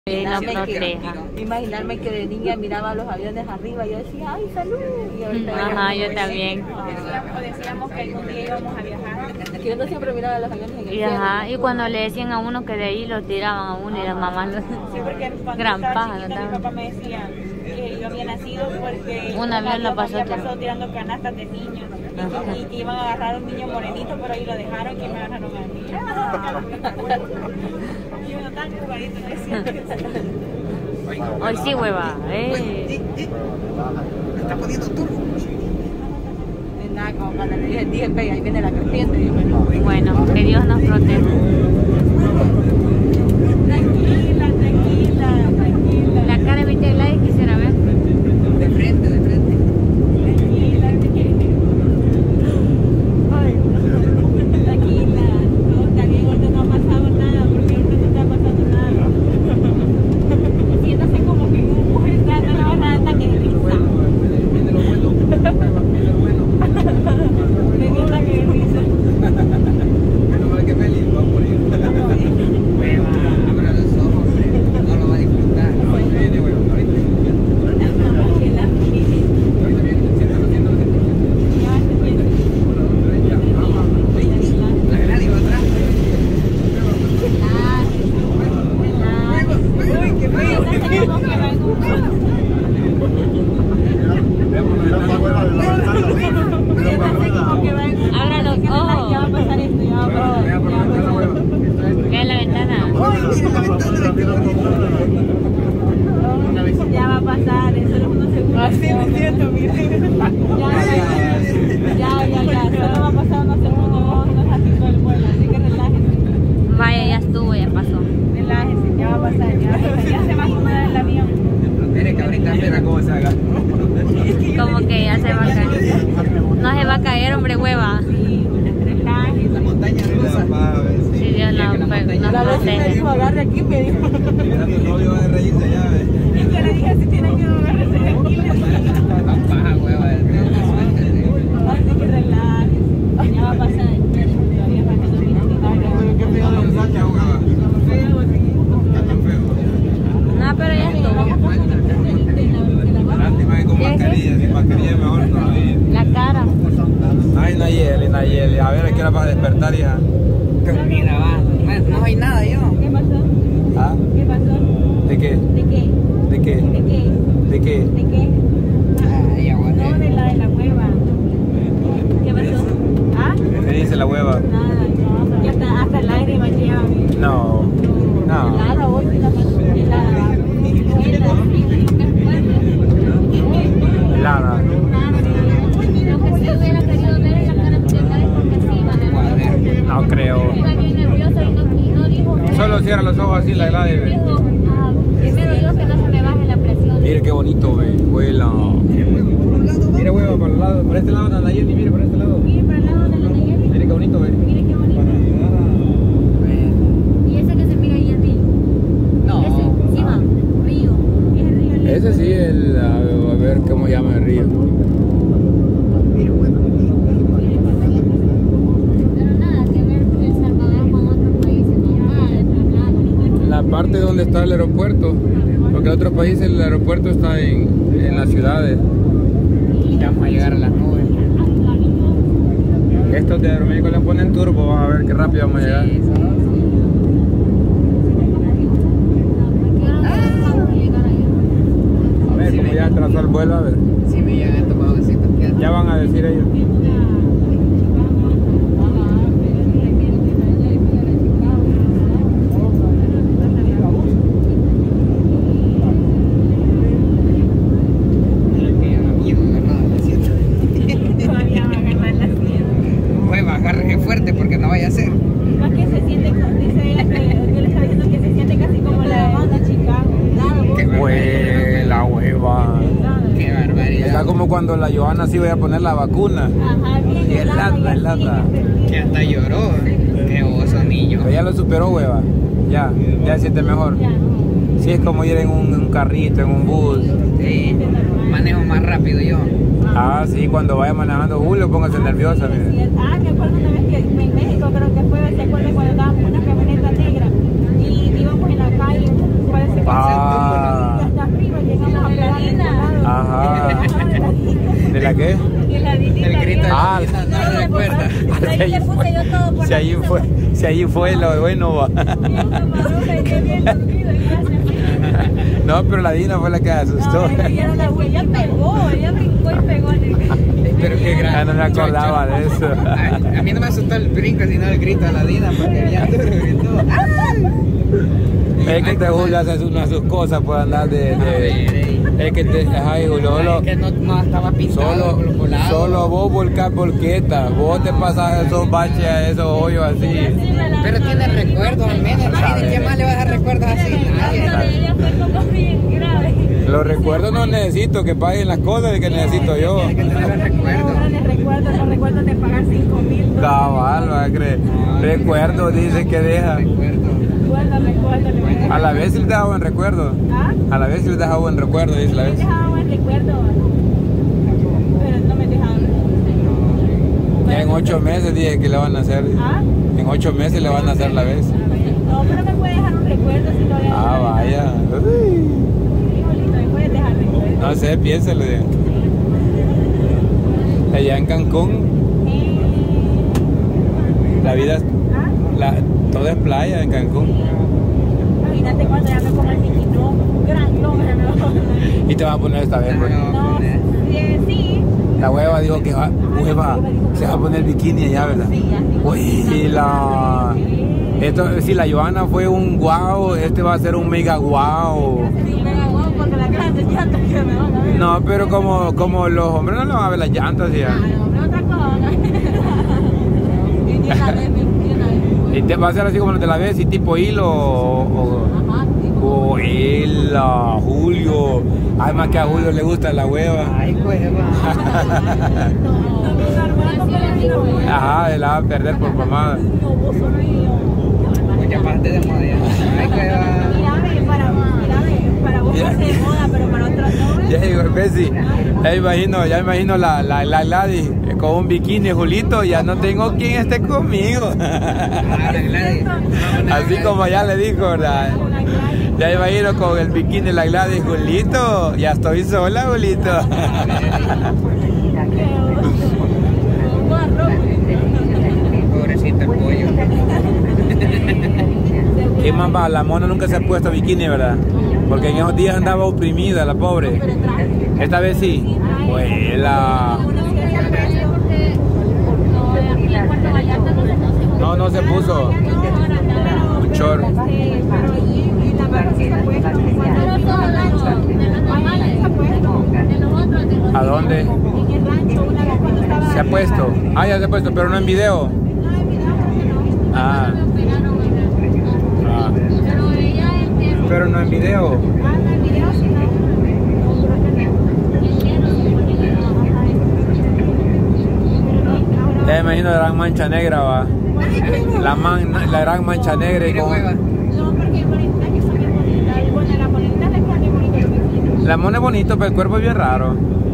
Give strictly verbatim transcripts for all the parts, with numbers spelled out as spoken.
no proteja. Imaginarme que de niña miraba los aviones arriba y yo decía, ay, salud. Y ahorita Ajá, yo también. O decíamos que algún día íbamos a viajar. Que uno siempre miraba los aviones en el Y, ajá, y cuando le decían a uno que de ahí lo tiraban a uno y las mamás lo... Sí, porque cuando Gran estaba paja, chiquita, ¿no? mi papá me decía que yo había nacido porque Un avión lo pasó había tirando. pasado tirando canastas de niños Ajá. y que iban a agarrar a un niño morenito, pero ahí lo dejaron y me agarraron a mí. Y uno tan jugadito, no es cierto. Hoy sí, hueva. Eh. Me está poniendo turbo. Nada, como cuando le dije, dije, pega, ahí viene la creciente. Y yo, bueno, Bueno, que Dios nos proteja. Tranquila, tranquila, tranquila. La cara de Vita Gladys quisiera ver. De frente, de frente. Tranquila, tranquila. Ay, tranquila. No, está bien, ahorita no ha pasado nada, porque ahorita no está pasando nada. Siéntase como que un mujer está no le va a dar ataque de risa. Viene lo bueno. Viene lo bueno. Me dio ataque de risa. Menos mal que Feli va a morir. Hueva, abra los ojos, hombre. No lo va a disfrutar. Ahorita viene, hueva. Ahorita viene. Tranquila, tranquila. Ahorita viene. Siéntalo, siéntalo, siéntalo. Ya, tranquila. La Gladys va atrás. Uy, qué feo. Abra los ojos. Ya va a pasar esto, ya va a pasar. Ya va a pasar. Ve en la ventana. Ya va a pasar, eso es unos segundos. así me siento, miren. Ya, ya, ya, ya, ya, solo va a pasar unos segundos, unos ratitos del vuelo, así que relájense, Vaya, ya estuvo, ya pasó. relájense, ya va a pasar, ya va a pasar, ya se va a acomodar el avión. Mire que ahorita mira cómo se haga. Como que ya se va a caer. No se va a caer, hombre, hueva. Sí, relájense. La montaña rusa. Si Dios no, pues, nos La vez que me protege. dijo, agarre aquí, me dijo. Mira, tu novio va a reírse ya, ¿ves? Y yo le dije, si tienen que agarrarse de aquí, Paja, hueva. así que relájense, ya va a pasar, todavía faltan unos minutitos. Qué feo lo que saca. Feo, sí. No, pero ya estuvo. Lástima que con mascarilla, sin mascarilla es mejor todavía. La cara. Ay, Nayeli, Nayeli, a ver a qué hora vas a despertar, hija. Mira, va, no, no hay nada yo. ¿Qué pasó? ¿Ah? ¿Qué pasó? ¿De qué? ¿De qué? ¿De qué? ¿De qué? ¿De qué? ¿De qué? Ay, aguante. No, de la de la hueva. ¿Qué pasó? ¿Ah? ¿Qué dice la hueva? Nada, no, ya hasta, hasta el aire me lleva. No, no. Helada, hoy la pasó helada. Helada. Lo que sí hubiera querido ver es la cara de Vita Gladys porque sí, vale. No creo. Iba bien nerviosa y no, y no dijo nada. Solo cierra los ojos así, la helada. Dijo, ah, primero digo que no se me baje la presión. Mire qué bonito, ve, huela. Mire, hueva, para el lado, por este lado de Nayeli, mire, por este lado. Mire para el lado de la Nayeli. Mire qué bonito, ve. Mire qué bonito. Y ese que se mira ahí el río. No. Ese, sí va, río. Es el río lindo. Ese sí, el, a, a ver cómo llama el río. Pero nada que ver El Salvador con otros países, no, nada de traslado. La parte donde está el aeropuerto, porque en otros países el aeropuerto está en, en las ciudades. Ya vamos a llegar a las nubes. Estos de Aeroméxico le ponen turbo, vamos a ver qué rápido vamos a llegar. ¿A qué hora vamos a llegar allá? A ver cómo ya trazó el vuelo, a ver. Si me llegan estos pavecitos, ¿qué Ya van a decir ellos. Todavía va a agarrar la sierra. Hueva, agárrese fuerte porque no vaya a ser. Más que se siente, como dice ella, que yo le estaba diciendo que se siente casi como la de Chicago. Qué Huela, hueva. Qué barbaridad. Está como cuando la Johanna sí iba a poner la vacuna. Ajá, bien Y helada, helada. Que hasta lloró. Qué oso, niño. Pero ya lo superó, hueva. Ya, ya se siente mejor. Ya. Sí, es como ir en un, un carrito, en un bus. Sí, manejo más rápido yo. Ah, sí, cuando vaya manejando Julio, póngase nerviosa, mire. Ah, me acuerdo una vez que en México creo que fue, ¿se acuerdan cuando estábamos en una camioneta negra y íbamos en la calle? Parece que Ah, ¿La qué? Y la dinita. El grito de Ah, la Dina, no recuerda. Ahí le puse yo todo por Si la allí risa. fue, si allí fue lo bueno va. Y qué bien dormido, gracias. No, pero la Dina fue la que se asustó. No, ella era la ella pegó, ella brincó y pegó en el... Pero qué grande. Ya no me acordaba de eso. A, a mí no me asustó el brinco, sino el grito de la Dina, porque ya duro gritó. Es que te Julio hace una de sus cosas por andar de... de es que te... Ay, Julio, solo... Es que no, no estaba pintado Solo, por los volados. solo vos volcás volqueta, vos te pasas esos baches, esos hoyos así. Pero tiene recuerdos al menos. Ay, ¿qué más le vas a dar recuerdos así? Nadie. Esa de ella fue como bien grave. Los recuerdos no necesito, que paguen las cosas que necesito yo. Tiene que tener recuerdos. Ahora les recuerdo, los recuerdos de pagar cinco mil. Cabal, va a creer. Recuerdos, dice que deja. Recuerdos. Recuerdo, recuerdo, le voy a dejar. A la vez les deja buen recuerdo. ¿Ah? A la vez les deja buen recuerdo, dice la Me vez. dejaba buen recuerdo. Pero no me dejaban. Ya en ocho meses dije que le van a hacer. ¿Ah? En ocho meses le van a hacer la vez. No, pero me puede dejar un recuerdo si todavía. Ah, vaya. Uy. Híjolito, me puedes dejar recuerdo. No sé, piénselo. digo. Allá en Cancún, Eh, la vida, es- ¿Ah? la, todo es playa en Cancún. Imagínate cuando ya me pongo el bikini, no, gran lonja me va a poner. Y te vas a poner esta vez, pues. No, sí, sí. La hueva dijo que va, hueva, se va a poner bikini allá, ¿verdad? Uy, y la... Esto, si la Joana fue un guau, este va a ser un mega guau. Sí, me hago porque las grandes llantas que me van a ver. No, pero como, como los hombres no le van a ver las llantas, ya. Ah, no, pero otra cosa. Y ni la de mi, ni la de mi. Y te va a ser así como los de la vez, y tipo hilo o... o Ajá, tipo. o hila, Julio. Además que a Julio le gusta la hueva. Ay, hueva. Ajá, él la va a perder por pomada. Pues ya pasaste de moda ya. Ay, hueva. Para, para vos Ya. es de moda, pero para otros no. Ya digo, Bessie, ya imagino, ya imagino la, la, la Gladys con un bikini, Julito, ya no tengo quien esté conmigo. Ah, la Gladys. Así como ya le dijo, ¿verdad? Ya imagino con el bikini la Gladys, Julito, ya estoy sola, Julito. Pobrecito el pollo. ¿Qué más va? La mona nunca se ha puesto bikini, ¿verdad? Porque en esos días andaba oprimida, la pobre. Esta vez sí. Pues la... No, no se puso. Un short. ¿A dónde? ¿Se ha puesto? Ah, ya se ha puesto, pero no en video. Ah, ah. Pero no en video. Ya me imagino la gran mancha negra, va. La, man, la gran mancha negra y Mira, con... hueva. No, porque bonita que son bien bonitas. Bueno, la bonita le pone bonito lo que quiere. La mona es bonito, pero el cuerpo es bien raro.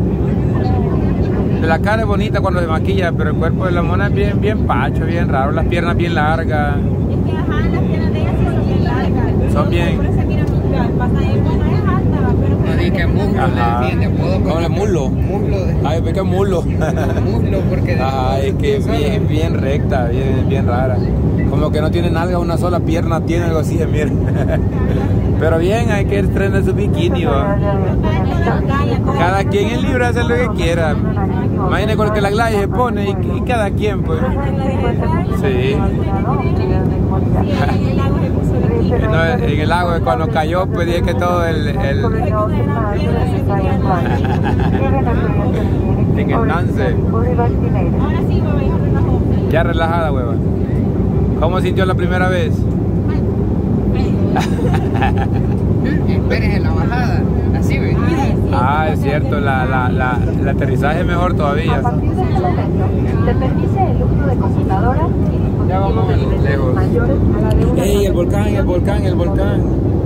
La cara es bonita cuando se maquilla, pero el cuerpo de la mona es bien, bien pacho, bien raro. Las piernas bien largas. Es que ajá, las piernas de ella sí son bien largas. Son bien. Pero se mira mucho. Pasa ahí, bueno, es alta, pero... No di que muslo Ajá. le tiene apodo. ¿Cómo le muslo? Muslo. de- Ay, ve que mulo. Muslo porque... Ajá, es que es bien, bien recta, bien, bien rara. Como que no tiene nalga, una sola pierna tiene, algo así, mira. Pero bien, hay que estrenar su bikini, va. Cada quien es libre de hacer lo que quiera. Imagínate con que la Gladys se pone y, y cada quien, pues. Sí. No, en el agua cuando cayó, pues dije que todo el... el en el dance. Ahora sí, me voy a relajó. Ya relajada, hueva. ¿Cómo sintió la primera vez? Esperes en la bajada. Así, ve. Ah, es cierto, la, la, la, el aterrizaje es mejor todavía. A partir de este momento, se permite el uso de computadoras y Ya vamos dispositivos lejos. mayores a la de una ¡Ey, el volcán, el volcán, el volcán!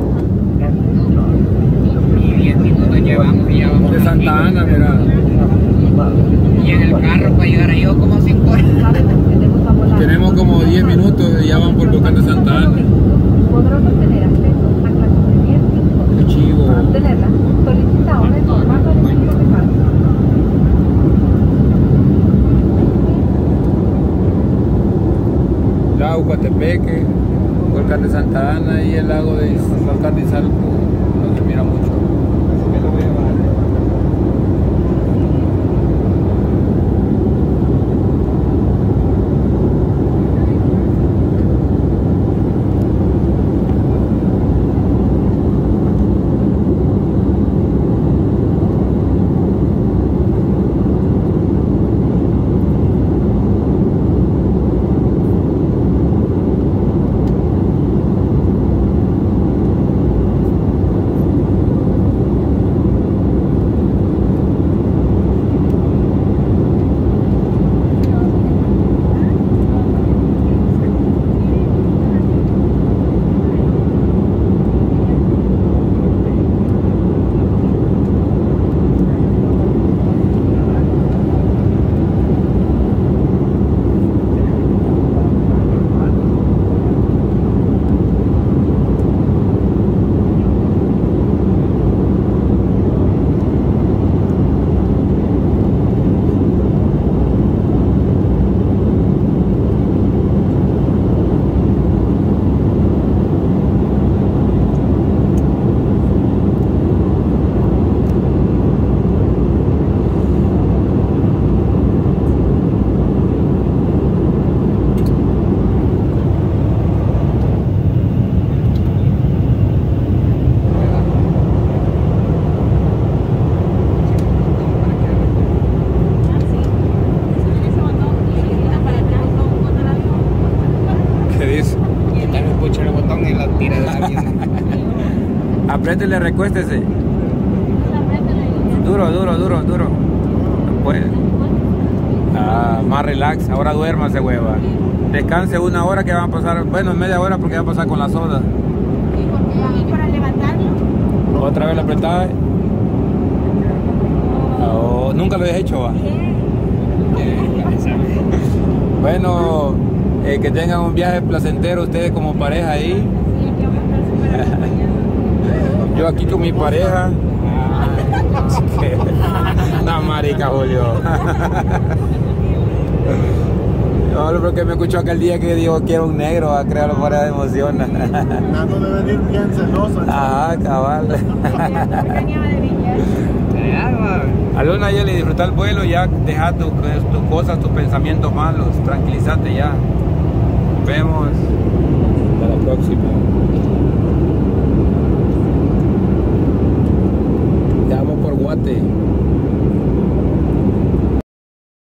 Y diez minutos llevamos y ya vamos. De Santa Ana, mira. Y en el carro para llegar ahí, yo como cinco horas. tenemos a volar. Tenemos como diez minutos y ya van por el volcán de Santa Ana. Podrán obtener acceso a clases de diez minutos. ¡Qué chivo! Para obtenerla, solicita ahora el formato de archivo de carga. Chapultepec, volcán de Santa Ana y el lago de volcán de Izalco, no se mira mucho. Apriétele, recuéstese. Duro, duro, duro, duro. No puede. Ah, más relax. Ahora duérmase, hueva. Descanse una hora que van a pasar, bueno, media hora porque va a pasar con la soda. ¿Y para levantarlo? Otra vez la apretada. Oh, nunca lo he hecho, va. Bueno, eh, que tengan un viaje placentero ustedes como pareja ahí. Yo aquí con mi pareja. No, marica, Julio. No, porque me escuchó aquel día que dijo quiero un negro, a crear fuera de emoción. Tratando de venir bien celoso. Ajá, cabal. Aluna, ya le disfrutar el vuelo, ya deja tus tu cosas, tus pensamientos malos, tranquilízate ya. Nos vemos. Hasta la próxima. Ya vamos por Guate.